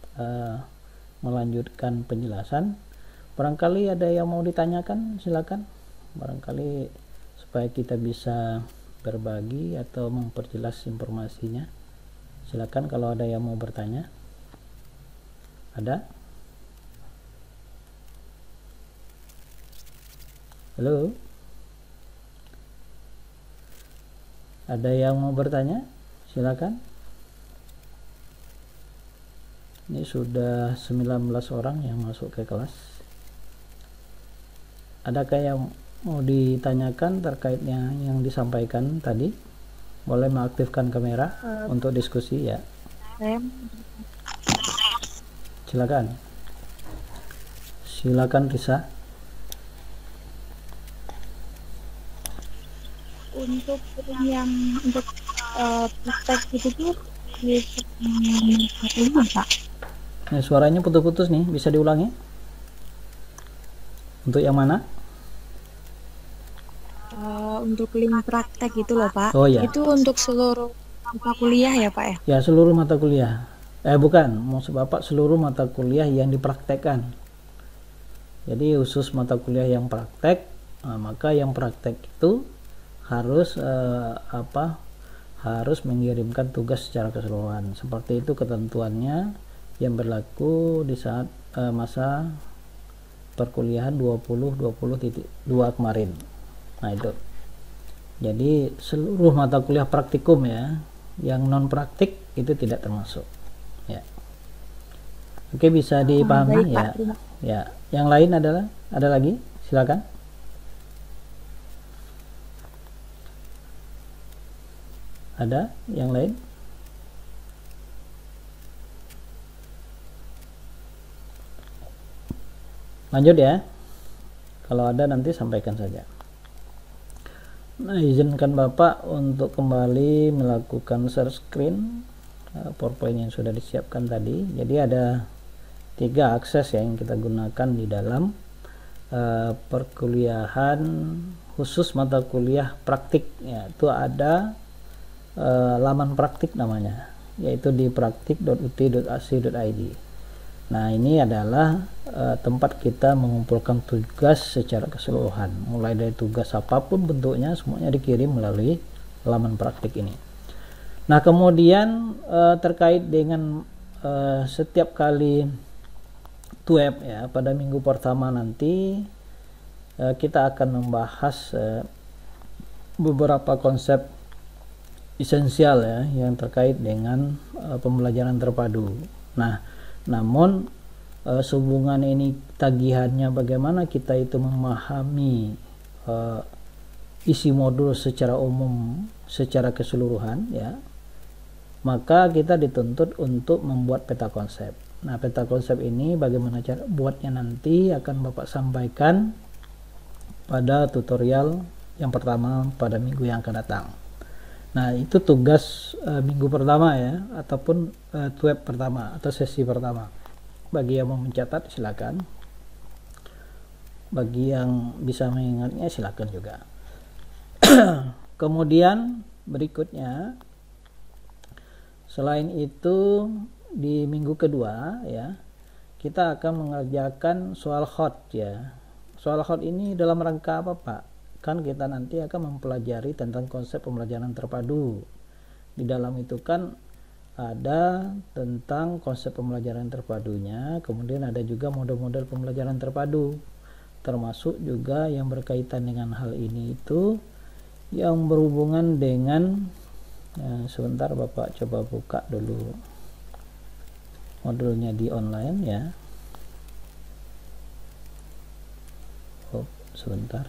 [SPEAKER 1] melanjutkan penjelasan, barangkali ada yang mau ditanyakan, silakan. Barangkali supaya kita bisa berbagi atau memperjelas informasinya. Silakan kalau ada yang mau bertanya. Ada? Halo? Ada yang mau bertanya? Silakan. Ini sudah 19 orang yang masuk ke kelas. Adakah yang mau ditanyakan terkaitnya yang disampaikan tadi? Boleh mengaktifkan kamera untuk diskusi ya. Silakan. Silakan Risa.
[SPEAKER 4] Untuk yang praktek itu tuh di Pak.
[SPEAKER 1] Nah, suaranya putus-putus nih, bisa diulangi? Untuk yang mana?
[SPEAKER 4] Untuk link praktek itu loh Pak.
[SPEAKER 1] Oh ya.
[SPEAKER 4] Itu untuk seluruh mata kuliah ya Pak ya?
[SPEAKER 1] Ya, seluruh mata kuliah. Bukan, maksud Bapak seluruh mata kuliah yang dipraktekkan. Jadi khusus mata kuliah yang praktek, maka yang praktek itu harus harus mengirimkan tugas secara keseluruhan. Seperti itu ketentuannya yang berlaku di saat masa perkuliahan 2020.2 kemarin. Nah, itu. Jadi seluruh mata kuliah praktikum ya, yang non praktik itu tidak termasuk. Ya. Oke, bisa dipahami
[SPEAKER 4] baik,
[SPEAKER 1] ya.
[SPEAKER 4] Pak. Terima
[SPEAKER 1] Ya, yang lain ada lagi? Silakan. Ada yang lain? Lanjut ya. Kalau ada nanti sampaikan saja. Nah, izinkan Bapak untuk kembali melakukan share screen PowerPoint yang sudah disiapkan tadi. Jadi ada 3 akses yang kita gunakan di dalam perkuliahan khusus mata kuliah praktik, yaitu ada laman praktik namanya, yaitu di praktik.ut.ac.id. Nah, ini adalah tempat kita mengumpulkan tugas secara keseluruhan, mulai dari tugas apapun bentuknya, semuanya dikirim melalui laman praktik ini. Nah, kemudian terkait dengan setiap kali web ya, pada minggu pertama nanti kita akan membahas beberapa konsep esensial ya yang terkait dengan pembelajaran terpadu. Nah, namun sehubungan ini tagihannya bagaimana kita itu memahami isi modul secara umum, secara keseluruhan ya, maka kita dituntut untuk membuat peta konsep. Nah, peta konsep ini bagaimana cara buatnya nanti akan Bapak sampaikan pada tutorial yang pertama pada minggu yang akan datang. Nah, itu tugas minggu pertama ya, ataupun web pertama atau sesi pertama. Bagi yang mau mencatat silakan. Bagi yang bisa mengingatnya silakan juga. Kemudian berikutnya, selain itu di minggu kedua ya, kita akan mengerjakan soal hot ya. Soal hot ini dalam rangka apa, Pak? Kan kita nanti akan mempelajari tentang konsep pembelajaran terpadu. Di dalam itu kan ada tentang konsep pembelajaran terpadunya, kemudian ada juga model-model pembelajaran terpadu, termasuk juga yang berkaitan dengan hal ini itu yang berhubungan dengan sebentar Bapak coba buka dulu modulnya di online ya. Sebentar.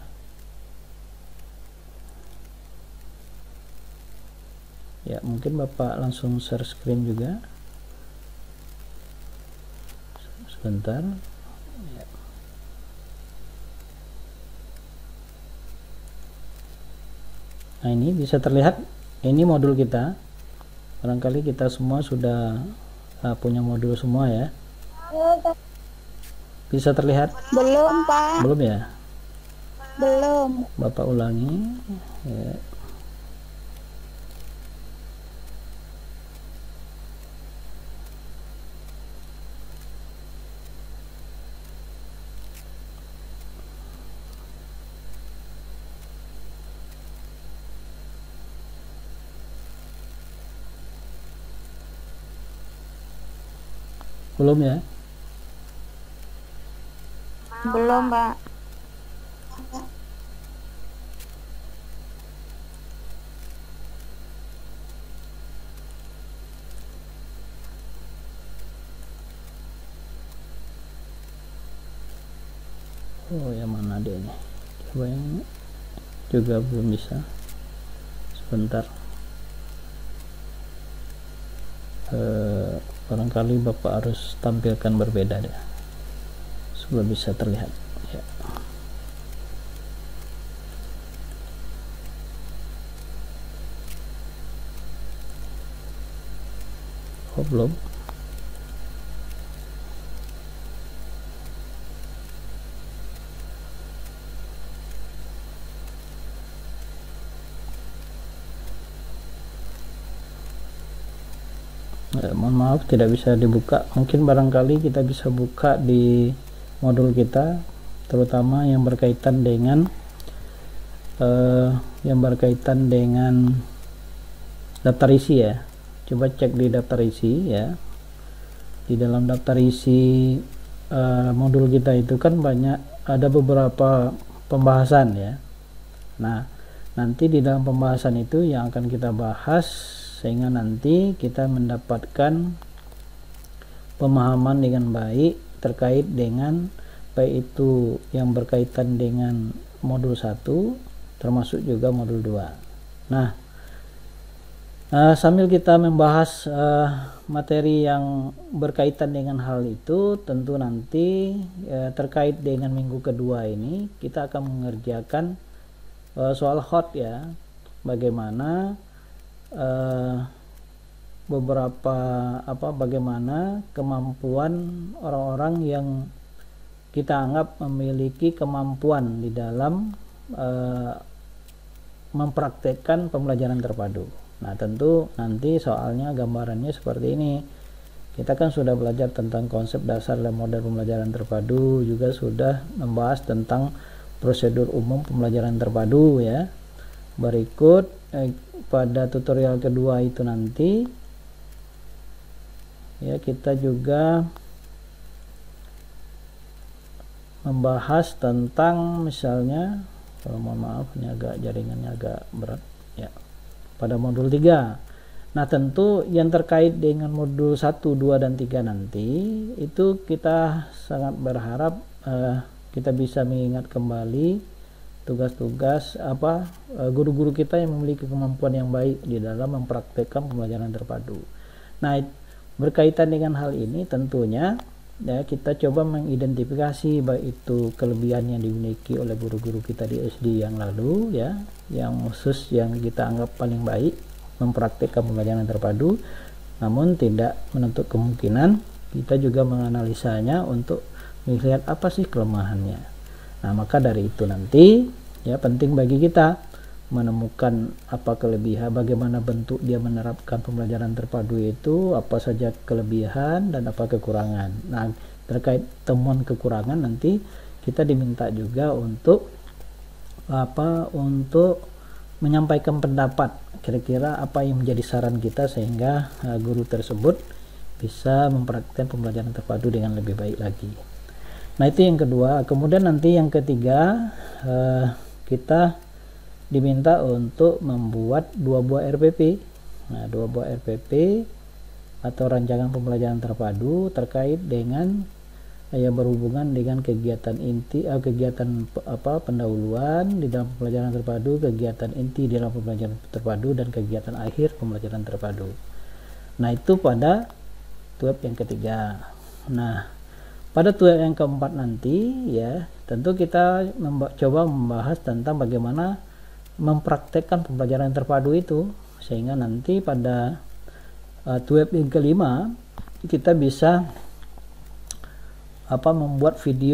[SPEAKER 1] Ya, mungkin Bapak langsung share screen juga. Sebentar. Ya. Nah, ini bisa terlihat, ini modul kita. Barangkali kita semua sudah punya modul semua ya. Bisa terlihat?
[SPEAKER 4] Belum, Pak.
[SPEAKER 1] Belum ya?
[SPEAKER 4] Belum.
[SPEAKER 1] Bapak ulangi ya. Belum ya?
[SPEAKER 4] Belum, Pak.
[SPEAKER 1] Oh, yang mana dia ini? Coba yang ini juga belum bisa. Sebentar. Barangkali Bapak harus tampilkan berbeda deh, supaya bisa terlihat ya. Oh, belum. Mohon maaf tidak bisa dibuka. Mungkin barangkali kita bisa buka di modul kita, terutama yang berkaitan dengan daftar isi ya. Coba cek di daftar isi ya. Di dalam daftar isi modul kita itu kan banyak, ada beberapa pembahasan ya. Nah, nanti di dalam pembahasan itu yang akan kita bahas, sehingga nanti kita mendapatkan pemahaman dengan baik terkait dengan baik itu yang berkaitan dengan modul 1 termasuk juga modul 2. Nah, sambil kita membahas materi yang berkaitan dengan hal itu, tentu nanti terkait dengan minggu kedua ini kita akan mengerjakan soal hot ya, bagaimana bagaimana kemampuan orang-orang yang kita anggap memiliki kemampuan di dalam mempraktekkan pembelajaran terpadu. Nah, tentu nanti soalnya gambarannya seperti ini. Kita kan sudah belajar tentang konsep dasar dan model pembelajaran terpadu, juga sudah membahas tentang prosedur umum pembelajaran terpadu ya. Berikut pada tutorial kedua itu nanti ya kita juga membahas tentang misalnya, mohon maaf ini agak jaringannya agak berat ya, pada modul 3. Nah, tentu yang terkait dengan modul 1, 2 dan 3 nanti itu kita sangat berharap kita bisa mengingat kembali tugas-tugas guru-guru kita yang memiliki kemampuan yang baik di dalam mempraktekkan pembelajaran terpadu. Nah, berkaitan dengan hal ini tentunya ya kita coba mengidentifikasi baik itu kelebihan yang dimiliki oleh guru-guru kita di SD yang lalu ya, yang khusus yang kita anggap paling baik mempraktikkan pembelajaran terpadu, namun tidak menutup kemungkinan kita juga menganalisanya untuk melihat apa sih kelemahannya. Nah, maka dari itu nanti ya penting bagi kita menemukan apa kelebihan, bagaimana bentuk dia menerapkan pembelajaran terpadu itu, apa saja kelebihan dan apa kekurangan. Nah, terkait temuan kekurangan nanti kita diminta juga untuk untuk menyampaikan pendapat kira-kira apa yang menjadi saran kita sehingga guru tersebut bisa mempraktikkan pembelajaran terpadu dengan lebih baik lagi. Nah, itu yang kedua. Kemudian nanti yang ketiga kita diminta untuk membuat 2 buah RPP. Nah, 2 buah RPP atau rancangan pembelajaran terpadu terkait dengan yang berhubungan dengan kegiatan inti kegiatan pendahuluan di dalam pembelajaran terpadu, kegiatan inti di dalam pembelajaran terpadu, dan kegiatan akhir pembelajaran terpadu. Nah, itu pada tuap yang ketiga. Nah, pada tuap yang keempat nanti ya tentu kita coba membahas tentang bagaimana mempraktekkan pembelajaran terpadu itu, sehingga nanti pada tuap yang kelima kita bisa membuat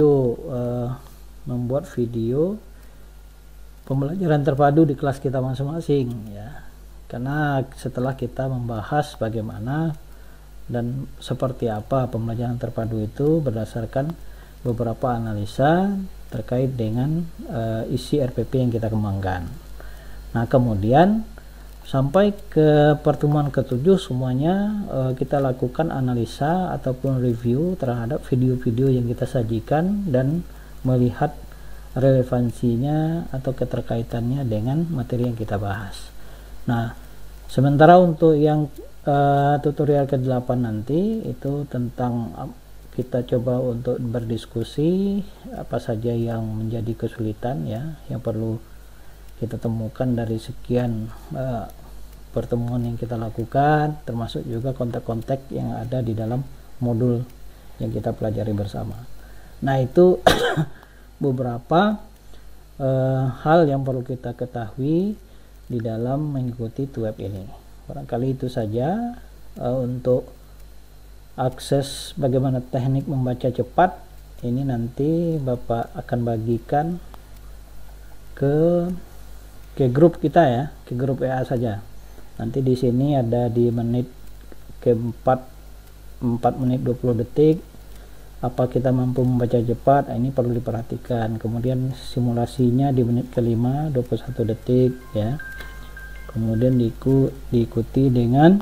[SPEAKER 1] video pembelajaran terpadu di kelas kita masing-masing ya. Karena setelah kita membahas bagaimana dan seperti apa pembelajaran terpadu itu berdasarkan beberapa analisa terkait dengan isi RPP yang kita kembangkan. Nah, kemudian sampai ke pertemuan ke-7 semuanya kita lakukan analisa ataupun review terhadap video-video yang kita sajikan dan melihat relevansinya atau keterkaitannya dengan materi yang kita bahas. Nah, sementara untuk yang tutorial ke-8 nanti itu tentang kita coba untuk berdiskusi apa saja yang menjadi kesulitan ya, yang perlu kita temukan dari sekian pertemuan yang kita lakukan, termasuk juga kontak-kontak yang ada di dalam modul yang kita pelajari bersama. Nah, itu beberapa hal yang perlu kita ketahui di dalam mengikuti tuap ini. Barangkali itu saja untuk akses bagaimana teknik membaca cepat. Ini nanti Bapak akan bagikan ke grup kita ya, ke grup WA saja. Nanti di sini ada di menit ke-4 menit 20 detik apa kita mampu membaca cepat. Ini perlu diperhatikan. Kemudian simulasinya di menit ke-5 21 detik ya. Kemudian diikuti dengan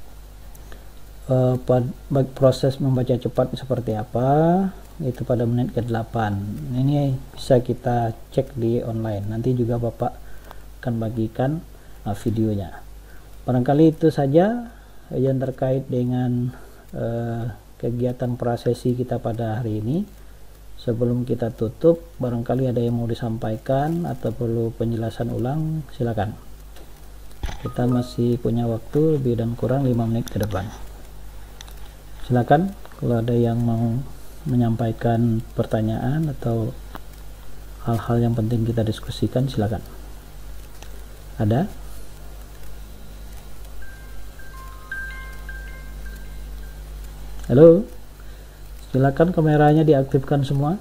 [SPEAKER 1] proses membaca cepat seperti apa, itu pada menit ke-8. Ini bisa kita cek di online. Nanti juga Bapak akan bagikan videonya. Barangkali itu saja yang terkait dengan kegiatan prasesi kita pada hari ini. Sebelum kita tutup, barangkali ada yang mau disampaikan atau perlu penjelasan ulang, silakan. Kita masih punya waktu lebih dan kurang 5 menit ke depan. Silakan kalau ada yang mau menyampaikan pertanyaan atau hal-hal yang penting kita diskusikan, silakan. Ada? Halo? Silakan kameranya diaktifkan semua.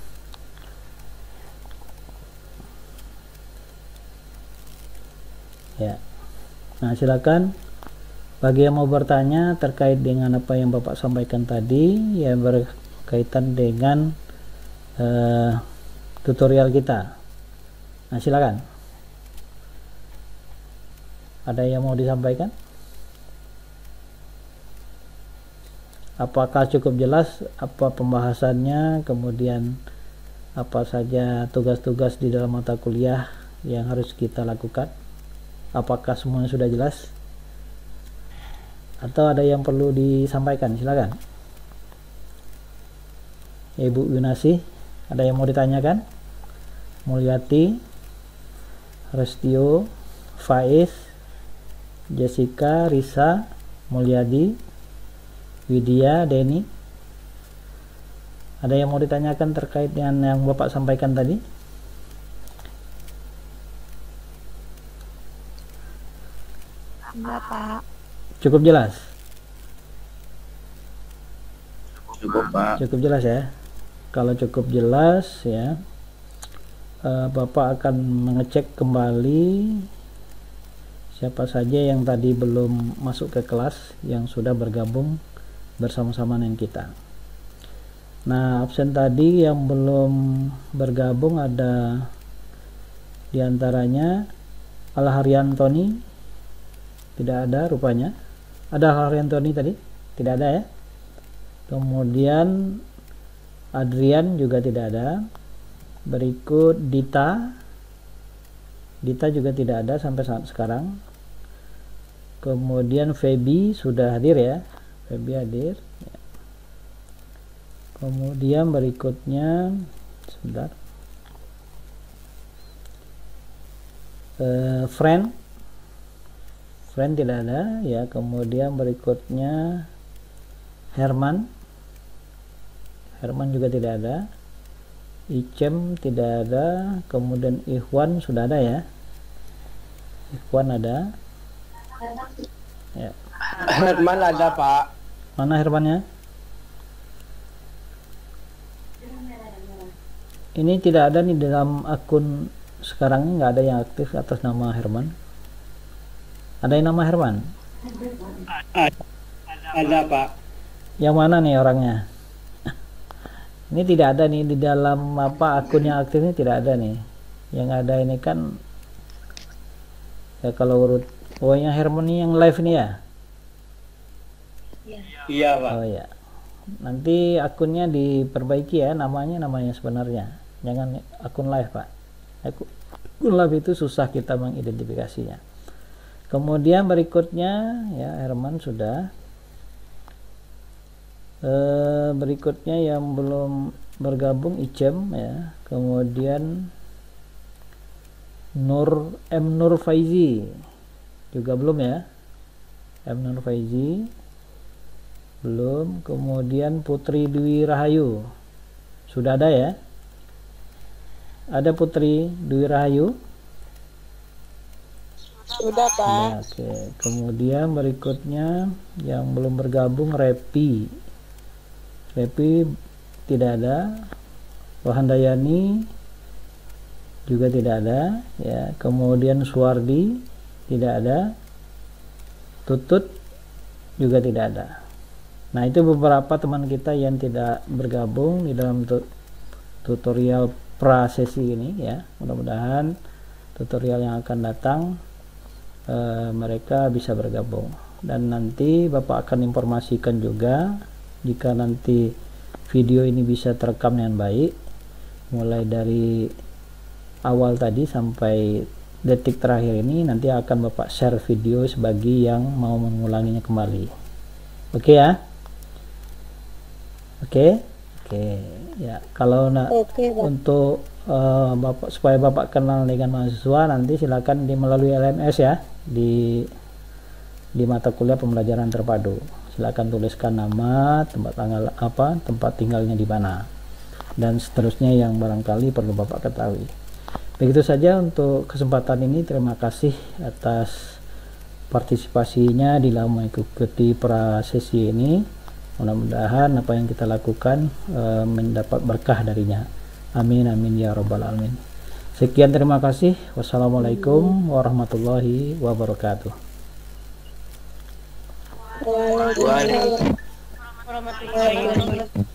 [SPEAKER 1] Ya. Nah, silakan bagi yang mau bertanya terkait dengan apa yang Bapak sampaikan tadi, yang berkaitan dengan tutorial kita. Nah, silakan. Ada yang mau disampaikan? Apakah cukup jelas apa pembahasannya, kemudian apa saja tugas-tugas di dalam mata kuliah yang harus kita lakukan? Apakah semuanya sudah jelas? Atau ada yang perlu disampaikan? Silakan. Ibu Yunasi, ada yang mau ditanyakan? Mulyati, Restio, Faiz, Jessica, Risa, Mulyadi, Widya, Denny, ada yang mau ditanyakan terkait dengan yang Bapak sampaikan tadi?
[SPEAKER 4] Enggak, Pak.
[SPEAKER 1] Cukup jelas?
[SPEAKER 3] Cukup, Pak.
[SPEAKER 1] Cukup jelas ya. Kalau cukup jelas ya, Bapak akan mengecek kembali siapa saja yang tadi belum masuk ke kelas, yang sudah bergabung bersama-sama dengan kita. Nah, absen tadi yang belum bergabung ada diantaranya Al-Haryantoni, tidak ada rupanya. Ada Al-Haryantoni tadi? Tidak ada ya. Kemudian Adrian juga tidak ada. Berikut Dita juga tidak ada sampai saat sekarang. Kemudian Feby sudah hadir ya. Feby hadir. Kemudian berikutnya sebentar. Friend tidak ada ya. Kemudian berikutnya Herman juga tidak ada. Icem tidak ada. Kemudian Ikhwan sudah ada ya. Ikhwan ada ya.
[SPEAKER 5] Herman ada, Pak.
[SPEAKER 1] Mana Hermannya? Ini tidak ada nih dalam akun sekarang ini, nggak ada yang aktif atas nama Herman. Ada yang nama Herman?
[SPEAKER 5] Ada, Pak.
[SPEAKER 1] Yang mana nih orangnya? Ini tidak ada nih di dalam akun yang aktif ini, tidak ada nih. Yang ada ini kan ya, kalau urut yang Herman ini yang live ini ya.
[SPEAKER 5] Iya, Pak.
[SPEAKER 1] Oh ya. Nanti akunnya diperbaiki ya, namanya sebenarnya. Jangan akun live, Pak. Akun live itu susah kita mengidentifikasinya. Kemudian berikutnya ya, Herman sudah. Berikutnya yang belum bergabung Icem ya. Kemudian Nur Faizi juga belum ya. Nur Faizi belum. Kemudian Putri Dwi Rahayu sudah ada ya. Ada Putri Dwi Rahayu?
[SPEAKER 2] Sudah, Pak.
[SPEAKER 1] Ya, oke. Kemudian berikutnya yang belum bergabung Repi tidak ada. Wahandayani juga tidak ada ya. Kemudian Suwardi tidak ada. Tutut juga tidak ada. Nah, itu beberapa teman kita yang tidak bergabung di dalam tutorial prasesi ini ya. Mudah-mudahan tutorial yang akan datang mereka bisa bergabung, dan nanti Bapak akan informasikan juga jika nanti video ini bisa terekam dengan baik, mulai dari awal tadi sampai detik terakhir ini, nanti akan Bapak share video bagi yang mau mengulanginya kembali. Oke ya. Oke, oke. Ya, kalau
[SPEAKER 4] Oke, Pak.
[SPEAKER 1] untuk Bapak, supaya Bapak kenal dengan mahasiswa, nanti silakan melalui LMS ya, di mata kuliah pembelajaran terpadu. Silakan tuliskan nama, tempat tanggal apa, tempat tinggalnya di mana, dan seterusnya yang barangkali perlu Bapak ketahui. Begitu saja untuk kesempatan ini. Terima kasih atas partisipasinya di dalam mengikuti prasesi ini. Mudah-mudahan apa yang kita lakukan mendapat berkah darinya. Amin amin ya rabbal alamin. Sekian, terima kasih. Wassalamualaikum warahmatullahi wabarakatuh.
[SPEAKER 4] Waalaikumsalam.
[SPEAKER 2] Warahmatullahi wabarakatuh.